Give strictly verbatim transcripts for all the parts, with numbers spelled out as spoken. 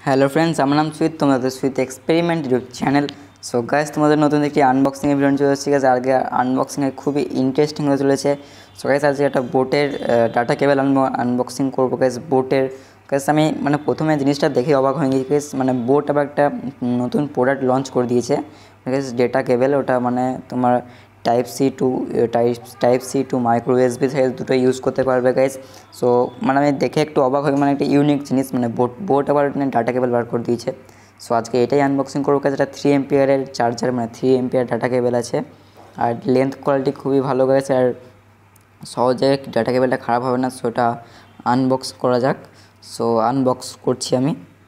Hello friends, আমার নাম Sweet, তোমাদের Sweet Experiment YouTube channel. So guys, তোমাদের নতুন একটি আনবক্সিংয়ের ভিডিও চলে এসেছে। গাইস আজকে আনবক্সিংয়ে খুবই ইন্টারেস্টিং হয়ে চলেছে। সো গাইস আজকে একটা বোটের ডাটা কেবল আনবক্সিং করবো। গাইস বোটের গাইস আমি মানে প্রথমে জিনিসটা দেখে অবাক হয়ে গেছি। গাইস মানে বোট আবার একটা নতুন প্রোডাক্ট লঞ্চ করে দিয়েছে। গাইস ডেটা কেবল, ওটা মানে তোমার type C to type type C to micro USB size দুটো ইউজ করতে পারবে গাইস। সো মানে আমি দেখে একটু অবাক হয়ে, মানে একটা ইউনিক জিনিস, মানে বোট বোট আবার ডাটা কেবল বার করে দিয়েছে। সো আজকে এটাই আনবক্সিং করবো গাইস। এটা থ্রি এমপিয়ারের চার্জার, মানে থ্রি এমপিয়ার ডাটা কেবল আছে, আর লেন্থ কোয়ালিটি খুবই ভালো গেছে, আর সহজে ডাটা কেবলটা খারাপ হবে না। সো এটা আনবক্স করা যাক। সো আনবক্স করছি আমি।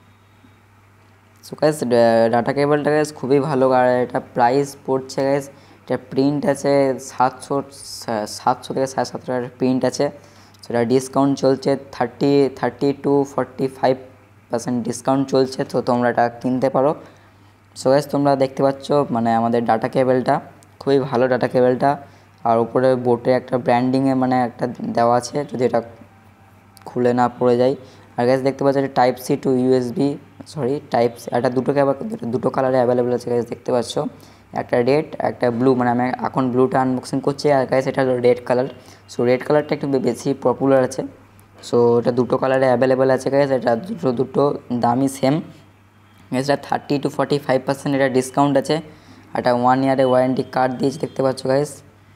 সো গাইস ডাটা কেবলটা গাইস খুবই ভালো, আর এটা প্রাইস পড়ছে গাইস, এটা প্রিন্ট আছে সাতশো সাতশো থেকে সাড়ে সাতশো টাকার প্রিন্ট আছে। সেটা ডিসকাউন্ট চলছে thirty thirty to forty five percent discount চলছে। তো তোমরা এটা কিনতে পারো। সো গাইস তোমরা দেখতে পাচ্ছ মানে আমাদের ডাটা কেবলটা খুবই ভালো ডাটা কেবলটা, আর উপরে বোটে একটা ব্র্যান্ডিংয়ে মানে একটা দেওয়া আছে, যদি এটা খুলে না পড়ে যায়। আর গাইস দেখতে পাচ্ছ এটা type C to USB, sorry type C, এটা দুটো দুটো কালারে অ্যাভেলেবেল আছে গাইস, দেখতে পাচ্ছ একটা রেড একটা ব্লু। মানে আমি এখন ব্লুটা আনবক্সিং করছি, আর গাইস এটা হলো রেড কালার। সো রেড কালারটা একটু বেশি পপুলার আছে। সো এটা দুটো কালারে অ্যাভেলেবেল আছে গাইস, এটা দুটো দুটো দামই সেম। গাইস এটা thirty to forty five percent এটা ডিসকাউন্ট আছে। এটা ওয়ান ইয়ারে ওয়ারেন্টি কার্ড দিয়েছে, দেখতে পাচ্ছ গাইস।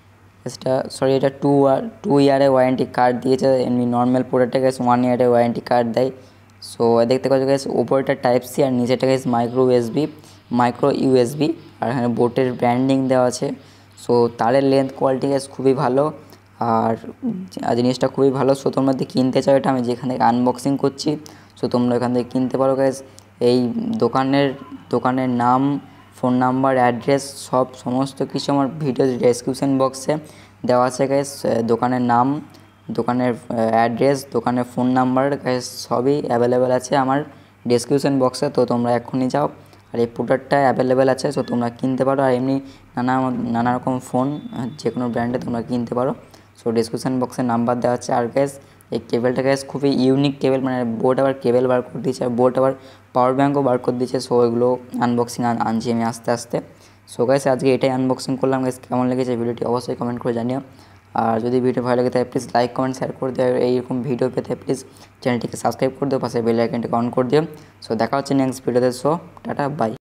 এটা সরি এটা টু টু ইয়ারে ওয়ারেন্টি কার্ড দিয়েছে, এমনি নর্মাল প্রোডাক্টে গাইস ওয়ান ইয়ারে ওয়ারেন্টি কার্ড দেয়। সো দেখতে পাচ্ছ গাইস উপরটা টাইপ সি আর নিচেটা guys micro USB micro USB আর এখানে বোটের ব্র্যান্ডিং দেওয়া আছে। সো তারের লেন্থ কোয়ালিটি গাইস খুবই ভালো, আর জিনিসটা খুবই ভালো। সো তোমরা যদি কিনতে চাও, এটা আমি যেখান থেকে আনবক্সিং করছি, সো তোমরা এখান থেকে কিনতে পারো গাইস। এই দোকানের দোকানের নাম, ফোন নাম্বার, অ্যাড্রেস সব সমস্ত কিছু আমার ভিডিও ডেসক্রিপশন বক্সে দেওয়া আছে গাইস। দোকানের নাম, দোকানের অ্যাড্রেস, দোকানের ফোন নাম্বার গাইস সবই অ্যাভেলেবেল আছে আমার ডেসক্রিপশন বক্সে। তো তোমরা এখনই যাও, আর এই প্রোডাক্টটা অ্যাভেলেবেল আছে, সো তোমরা কিনতে পারো। আর এমনি নানা নানা রকম ফোন যে কোনো ব্র্যান্ডে তোমরা কিনতে পারো। সো ডেসক্রিপশন বক্সে নাম্বার দেওয়া আছে। আর গাইস এই কেবেলটা গাইস খুবই ইউনিক কেবেল, মানে বোট আবার কেবেল বার করে দিয়েছে, আর বোট আবার পাওয়ার ব্যাঙ্কও বার করে দিয়েছে। সো এগুলো আনবক্সিং আনছি আমি আস্তে আস্তে। সো গাইস আজকে এটাই আনবক্সিং করলাম গাইস। কেমন লেগেছে ভিডিওটি অবশ্যই কমেন্ট করে জানিও, আর যদি ভিডিও ভালো লাগে তাহলে প্লিজ লাইক কমেন্ট শেয়ার করে দিও। এইরকম ভিডিও পেতে প্লিজ চ্যানেলটিকে সাবস্ক্রাইব করে দিও, পাশে বেল আইকনটিকে অন করে দিও। সো দেখা হচ্ছে নেক্সট ভিডিওতে। So tata by.